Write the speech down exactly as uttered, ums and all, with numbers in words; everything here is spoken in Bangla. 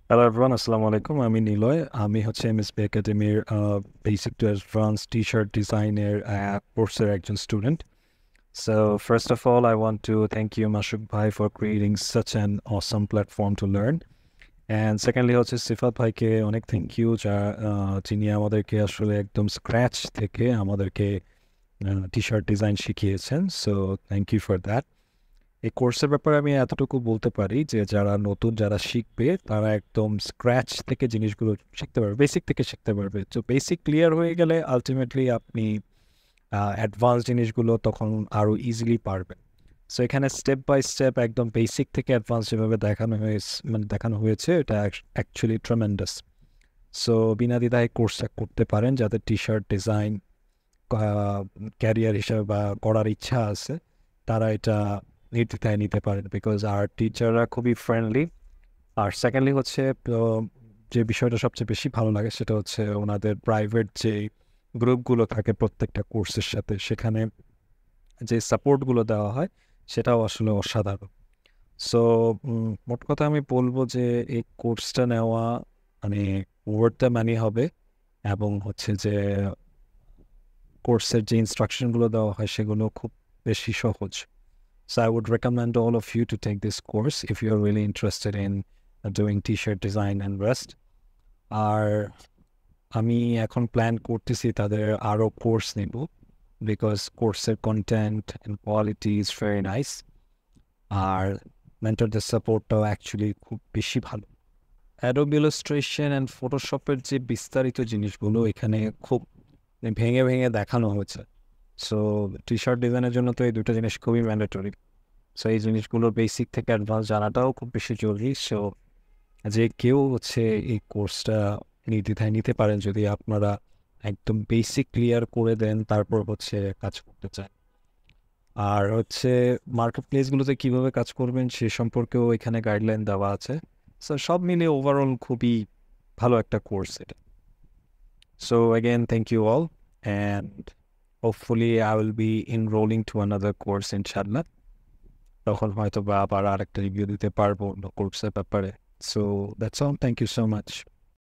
হ্যালো এভরিওয়ান, আসসালামু আলাইকুম। আমি নিলয়। আমি হচ্ছে এমএসপি একাডেমির basic to advance T shirt ডিজাইনের কোর্সের একজন student. So first of all I want to thank you Masuk ভাই for creating such an awesome platform to learn. And secondly হচ্ছে সিফাত ভাইকে অনেক থ্যাংক ইউ, যা আহ, যিনি আমাদেরকে আসলে একদম স্ক্র্যাচ থেকে আমাদেরকে টি শার্ট ডিজাইন শিখিয়েছেন। So thank you for that. এই কোর্সের ব্যাপারে আমি এতটুকু বলতে পারি যে যারা নতুন যারা শিখবে তারা একদম স্ক্র্যাচ থেকে জিনিসগুলো শিখতে পারবে, বেসিক থেকে শিখতে পারবে। তো বেসিক ক্লিয়ার হয়ে গেলে আলটিমেটলি আপনি অ্যাডভান্স জিনিসগুলো তখন আরও ইজিলি পারবেন। সো এখানে স্টেপ বাই স্টেপ একদম বেসিক থেকে অ্যাডভান্স যেভাবে দেখানো হয়েছে, মানে দেখানো হয়েছে, এটা অ্যাকচুয়ালি ট্রেমেন্ডাস। সো বিনা দ্বিধায় কোর্সটা করতে পারেন যাদের টি শার্ট ডিজাইন ক্যারিয়ার হিসাবে বা করার ইচ্ছা আছে, তারা এটা নির্দ্বিধায় নিতে পারেন, বিকজ আর টিচাররা খুবই ফ্রেন্ডলি। আর সেকেন্ডলি হচ্ছে আহ, যে বিষয়টা সবচেয়ে বেশি ভালো লাগে সেটা হচ্ছে ওনাদের প্রাইভেট যে গ্রুপগুলো থাকে প্রত্যেকটা কোর্সের সাথে, সেখানে যে সাপোর্টগুলো দেওয়া হয় সেটাও আসলে অসাধারণ। সো মোট কথা আমি বলবো যে এই কোর্সটা নেওয়া মানে ওয়ার্থ দ্য মানি হবে। এবং হচ্ছে যে কোর্সের যে ইনস্ট্রাকশনগুলো দেওয়া হয় সেগুলো খুব বেশি সহজ। So I would recommend all of you to take this course if you are really interested in uh, doing t-shirt design and rest. আর আমি এখন প্ল্যান করতেছি তাদের আরও কোর্স নেব, বিকজ কোর্সের content and quality is very nice. আর মেন্টরদের সাপোর্টটাও অ্যাকচুয়ালি খুব বেশি ভালো। অ্যাডোব ইলাস্ট্রেশন অ্যান্ড ফটোশপের যে বিস্তারিত জিনিসগুলো এখানে খুব ভেঙে ভেঙে দেখানো হয়েছে। সো টি শার্ট ডিজাইনের জন্য তো এই দুটো জিনিস খুবই ম্যান্ডেটরি। সো এই জিনিসগুলোর বেসিক থেকে অ্যাডভান্স জানাটাও খুব বেশি জরুরি। সো যে কেউ হচ্ছে এই কোর্সটা নির্দ্বিধায় নিতে পারেন যদি আপনারা একদম বেসিক ক্লিয়ার করে দেন, তারপর হচ্ছে কাজ করতে চান। আর হচ্ছে মার্কেট প্লেসগুলোতে কীভাবে কাজ করবেন সে সম্পর্কেও এখানে গাইডলাইন দেওয়া আছে। সো সব মিলিয়ে ওভারঅল খুবই ভালো একটা কোর্স এটা। So again thank you all, and hopefully I will be enrolling to another course ইনশাল্লাহ। তখন হয়তো বা আবার আরেকটা রিভিউ দিতে পারবো অন্য কোর্সের ব্যাপারে। So that's all, thank you so much.